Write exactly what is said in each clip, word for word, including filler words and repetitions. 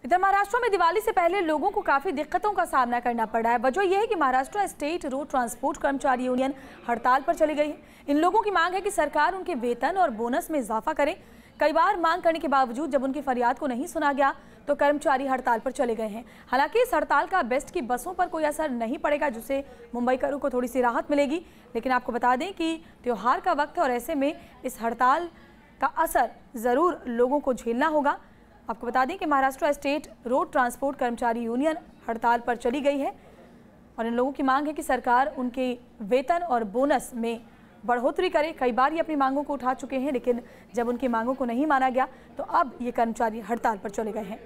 इधर महाराष्ट्र में दिवाली से पहले लोगों को काफी दिक्कतों का सामना करना पड़ रहा है। वजह यह है कि महाराष्ट्र स्टेट रोड ट्रांसपोर्ट कर्मचारी यूनियन हड़ताल पर चली गई है। इन लोगों की मांग है कि सरकार उनके वेतन और बोनस में इजाफा करे। कई बार मांग करने के बावजूद जब उनकी फरियाद को नहीं सुना गया तो कर्मचारी हड़ताल पर चले गए हैं। हालांकि इस हड़ताल का बेस्ट की बसों पर कोई असर नहीं पड़ेगा, जिससे मुंबईकरों को थोड़ी सी राहत मिलेगी। लेकिन आपको बता दें कि त्योहार का वक्त है और ऐसे में इस हड़ताल का असर जरूर लोगों को झेलना होगा। आपको बता दें कि महाराष्ट्र स्टेट रोड ट्रांसपोर्ट कर्मचारी यूनियन हड़ताल पर चली गई है और इन लोगों की मांग है कि सरकार उनके वेतन और बोनस में बढ़ोतरी करे। कई बार ये अपनी मांगों को उठा चुके हैं, लेकिन जब उनकी मांगों को नहीं माना गया तो अब ये कर्मचारी हड़ताल पर चले गए हैं।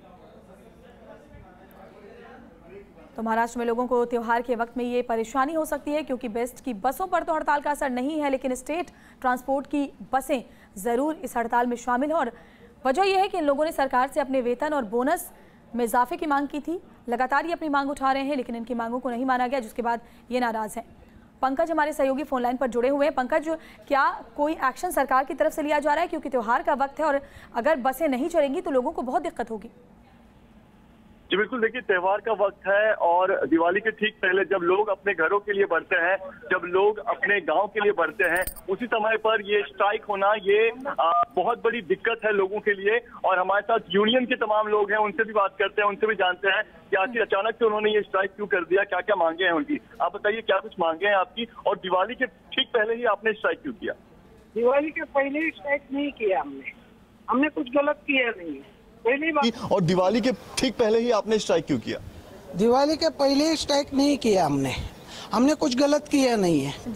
तो महाराष्ट्र में लोगों को त्योहार के वक्त में ये परेशानी हो सकती है, क्योंकि बेस्ट की बसों पर तो हड़ताल का असर नहीं है, लेकिन स्टेट ट्रांसपोर्ट की बसें ज़रूर इस हड़ताल में शामिल हैं। और वजह यह है कि इन लोगों ने सरकार से अपने वेतन और बोनस में इजाफे की मांग की थी। लगातार ये अपनी मांग उठा रहे हैं, लेकिन इनकी मांगों को नहीं माना गया, जिसके बाद ये नाराज हैं। पंकज हमारे सहयोगी फोन लाइन पर जुड़े हुए हैं। पंकज, क्या कोई एक्शन सरकार की तरफ से लिया जा रहा है, क्योंकि त्योहार का वक्त है और अगर बसें नहीं चलेंगी तो लोगों को बहुत दिक्कत होगी? जी बिल्कुल, देखिए त्योहार का वक्त है और दिवाली के ठीक पहले जब लोग अपने घरों के लिए बढ़ते हैं, जब लोग अपने गांव के लिए बढ़ते हैं, उसी समय पर ये स्ट्राइक होना ये आ, बहुत बड़ी दिक्कत है लोगों के लिए। और हमारे साथ यूनियन के तमाम लोग हैं, उनसे भी बात करते हैं, उनसे भी जानते हैं कि आखिर अचानक से उन्होंने ये स्ट्राइक क्यों कर दिया, क्या क्या मांगे हैं उनकी। आप बताइए, क्या कुछ मांगे हैं आपकी, और दिवाली के ठीक पहले ही आपने स्ट्राइक क्यों किया? दिवाली के पहले ही स्ट्राइक नहीं किया हमने हमने कुछ गलत किया नहीं है, पहली बात। और दिवाली के ठीक पहले ही आपने स्ट्राइक क्यों किया? दिवाली के पहले ही स्ट्राइक नहीं किया हमने हमने कुछ गलत किया नहीं है।